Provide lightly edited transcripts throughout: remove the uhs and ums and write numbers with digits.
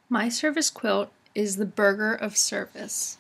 My service quilt is the burger of service.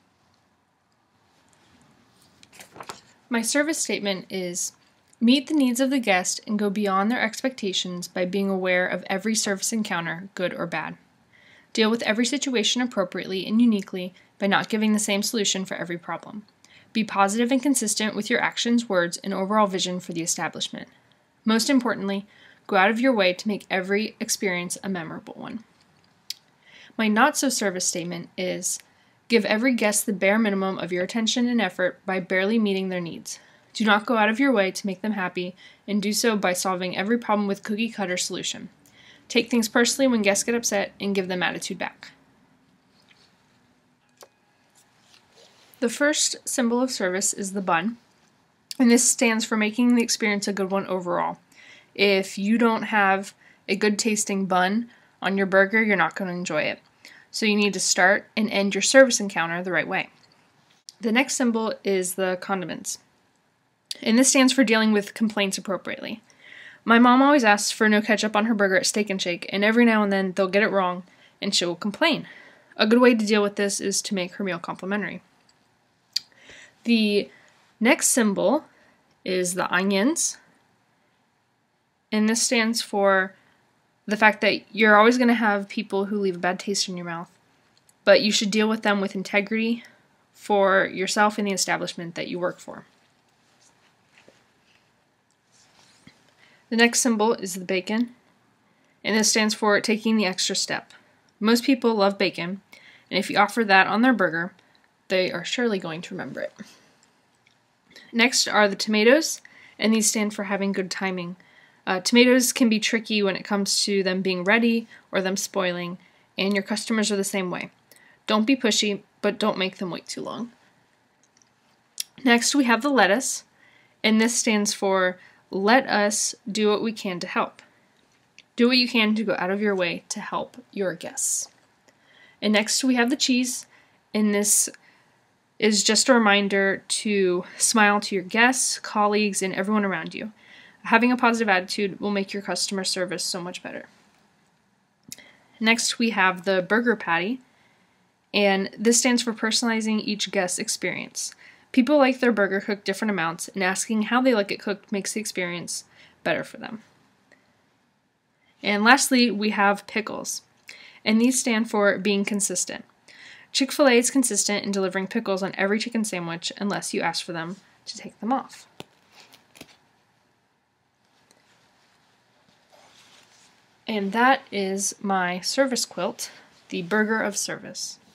My service statement is, meet the needs of the guest and go beyond their expectations by being aware of every service encounter, good or bad. Deal with every situation appropriately and uniquely by not giving the same solution for every problem. Be positive and consistent with your actions, words, and overall vision for the establishment. Most importantly, go out of your way to make every experience a memorable one. My not-so-service statement is, give every guest the bare minimum of your attention and effort by barely meeting their needs. Do not go out of your way to make them happy, and do so by solving every problem with cookie-cutter solution. Take things personally when guests get upset and give them attitude back. The first symbol of service is the bun, and this stands for making the experience a good one overall. If you don't have a good tasting bun on your burger, you're not going to enjoy it. So you need to start and end your service encounter the right way. The next symbol is the condiments, and this stands for dealing with complaints appropriately. My mom always asks for no ketchup on her burger at Steak and Shake, and every now and then they'll get it wrong and she'll complain. A good way to deal with this is to make her meal complimentary. The next symbol is the onions, and this stands for the fact that you're always going to have people who leave a bad taste in your mouth, but you should deal with them with integrity for yourself and the establishment that you work for. The next symbol is the bacon, and this stands for taking the extra step. Most people love bacon, and if you offer that on their burger, they are surely going to remember it. Next are the tomatoes, and these stand for having good timing. Tomatoes can be tricky when it comes to them being ready or them spoiling, and your customers are the same way. Don't be pushy, but don't make them wait too long. Next, we have the lettuce, and this stands for let us do what we can to help. Do what you can to go out of your way to help your guests. And next, we have the cheese, and this is just a reminder to smile to your guests, colleagues, and everyone around you. Having a positive attitude will make your customer service so much better. Next, we have the burger patty, and this stands for personalizing each guest's experience. People like their burger cooked different amounts, and asking how they like it cooked makes the experience better for them. And lastly, we have pickles, and these stand for being consistent. Chick-fil-A is consistent in delivering pickles on every chicken sandwich unless you ask for them to take them off. And that is my service quilt, the burger of service.